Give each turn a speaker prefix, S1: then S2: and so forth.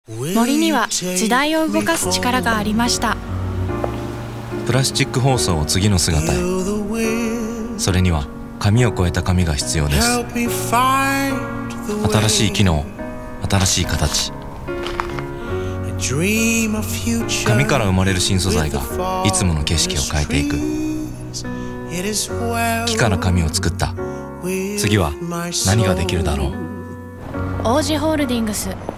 S1: 森には時代を動かす力がありました。
S2: プラスチック包装を次の姿へ。それには紙を超えた紙が必要です。新しい機能、新しい形。紙から生まれる新素材がいつもの景色を変えていく。木から紙を作った。次は何ができるだろう。
S1: 王子ホールディングス